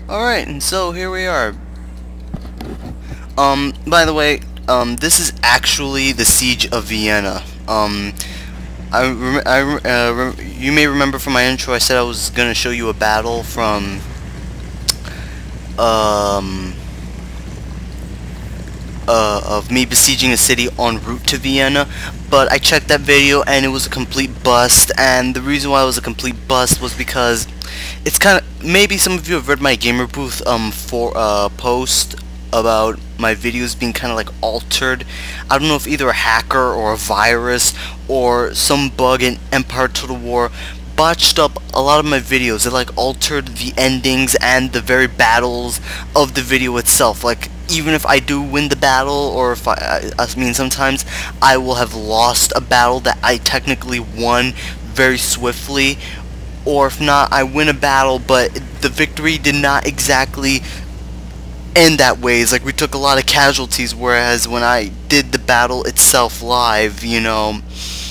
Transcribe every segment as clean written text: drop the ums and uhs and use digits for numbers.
Alright, and so here we are. By the way, this is actually the Siege of Vienna. You may remember from my intro I said I was gonna show you a battle from, of me besieging a city en route to Vienna, but I checked that video and it was a complete bust, and the reason why it was a complete bust was because it's kind of, maybe some of you have read my gamer booth post about my videos being kind of like altered. I don't know if either a hacker or a virus or some bug in Empire Total War botched up a lot of my videos. It like altered the endings and the very battles of the video itself. Like, even if I do win the battle, or if I mean sometimes I will have lost a battle that I technically won very swiftly, or if not, I win a battle but the victory did not exactly end that way. It's like we took a lot of casualties, whereas when I did the battle itself live, you know,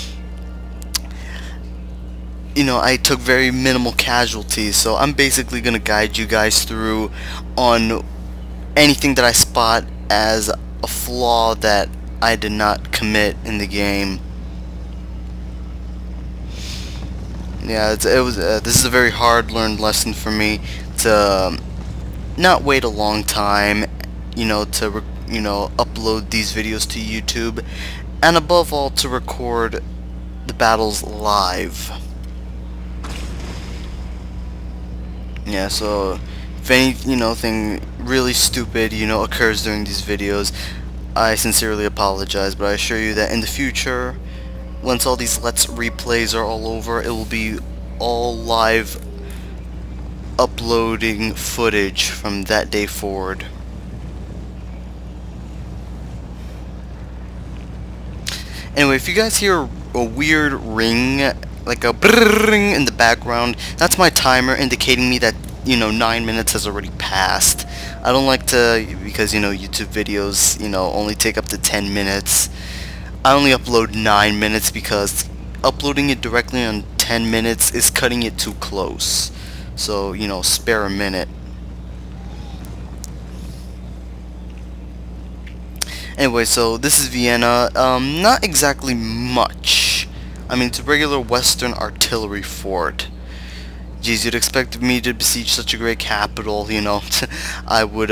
I took very minimal casualties. So I'm basically gonna guide you guys through on anything that I spot as a flaw that I did not commit in the game. Yeah, this is a very hard learned lesson for me to not wait a long time, to upload these videos to YouTube, and above all to record the battles live. Yeah, so if any thing really stupid occurs during these videos, I sincerely apologize, but I assure you that in the future, once all these Let's replays are all over, it will be all live uploading footage from that day forward. Anyway, if you guys hear a weird ring, like a brrrring in the background, that's my timer indicating me that 9 minutes has already passed. I don't like to, because YouTube videos only take up to 10 minutes. I only upload 9 minutes because uploading it directly on 10 minutes is cutting it too close. So, spare a minute. Anyway, so this is Vienna. Not exactly much. I mean, it's a regular Western artillery fort. Geez, you'd expect me to besiege such a great capital, I would,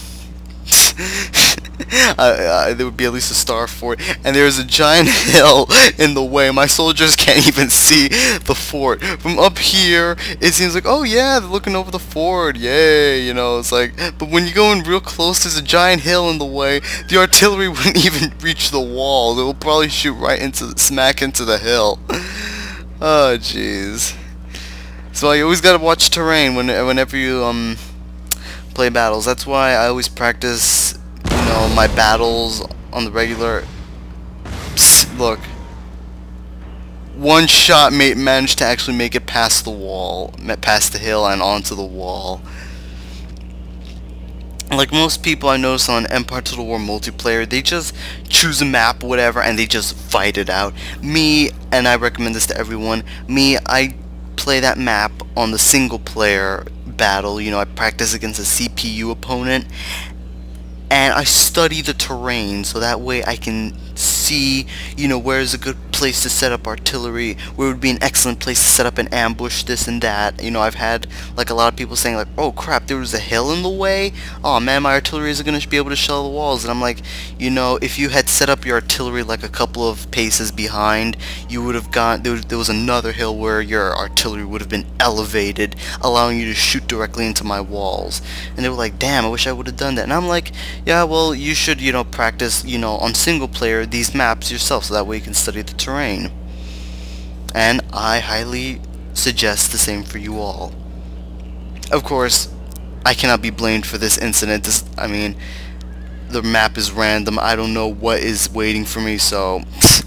there would be at least a star fort, and there's a giant hill in the way. My soldiers can't even see the fort. From up here, it seems like, oh yeah, they're looking over the fort, yay, it's like, but when you go in real close, there's a giant hill in the way. The artillery wouldn't even reach the wall. They will probably shoot right smack into the hill. Oh, jeez. So you always gotta watch terrain whenever you, play battles. That's why I always practice my battles on the regular. Psst, look, one shot managed to actually make it past the wall, past the hill and onto the wall. Like most people I notice on Empire Total War multiplayer, they just choose a map, whatever, and they just fight it out. Me, and I recommend this to everyone, I play that map on the single player battle. I practice against a CPU opponent, and I study the terrain so that way I can see, where is a good place to set up artillery, where would be an excellent place to set up an ambush, this and that. I've had like a lot of people saying like, oh crap, there was a hill in the way, oh man, my artillery isn't going to be able to shell the walls. And I'm like, if you had set up your artillery like a couple of paces behind, you would have gone, there was another hill where your artillery would have been elevated, allowing you to shoot directly into my walls. And they were like, damn, I wish I would have done that. And I'm like, yeah, well, you should practice on single player these maps yourself, so that way you can study the terrain. And I highly suggest the same for you all. Of course, I cannot be blamed for this incident. I mean, the map is random. I don't know what is waiting for me, so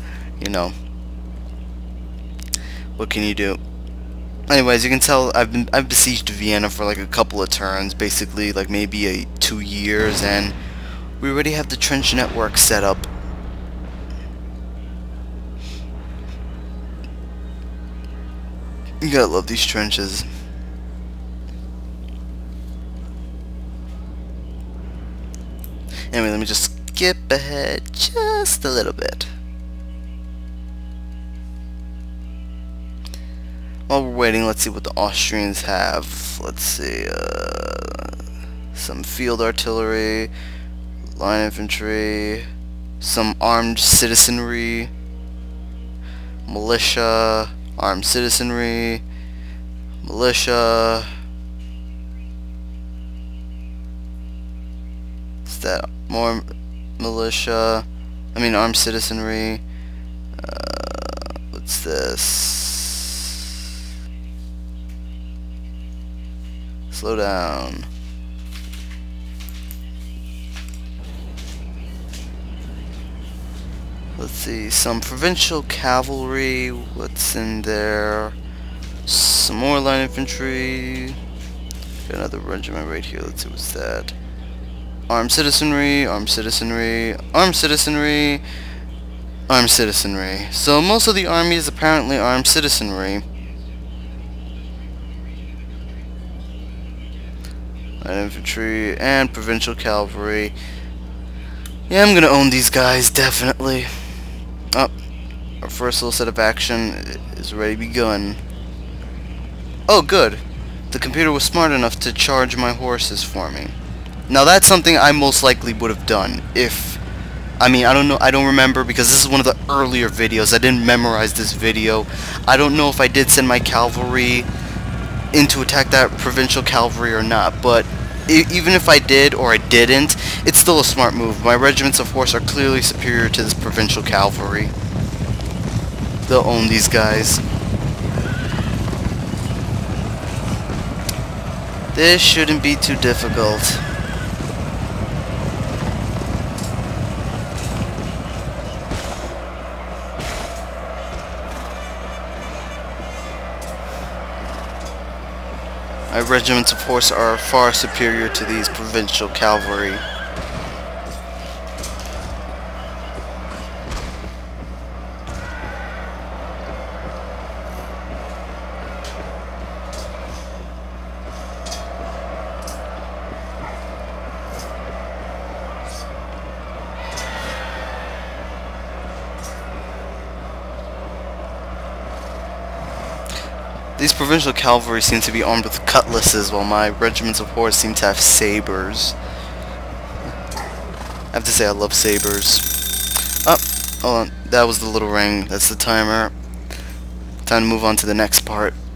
what can you do? Anyways, you can tell I've besieged Vienna for like a couple of turns, basically like maybe 2 years, and we already have the trench network set up. You gotta love these trenches. Anyway, let me just skip ahead just a little bit. While we're waiting, let's see what the Austrians have. Let's see, some field artillery, line infantry, some armed citizenry, militia, armed citizenry, militia. Is that more militia? I mean armed citizenry. What's this? Slow down. Let's see, some provincial cavalry. What's in there? Some more line infantry. Got another regiment right here. Let's see what's that. Armed citizenry, armed citizenry, armed citizenry, armed citizenry. So most of the army is apparently armed citizenry. Light infantry and provincial cavalry. Yeah, I'm gonna own these guys, definitely. Oh, our first little set of action is ready to begun. Oh, good. The computer was smart enough to charge my horses for me. Now that's something I most likely would have done if... I mean, I don't know, I don't remember because this is one of the earlier videos. I didn't memorize this video. I don't know if I did send my cavalry in to attack that provincial cavalry or not, but even if I did or I didn't, it's still a smart move. My regiments of horse are clearly superior to this provincial cavalry. They'll own these guys. This shouldn't be too difficult. My regiments of horse are far superior to these provincial cavalry. These provincial cavalry seem to be armed with cutlasses, while my regiments of horse seem to have sabers. I have to say I love sabers. Oh, hold on. That was the little ring. That's the timer. Time to move on to the next part.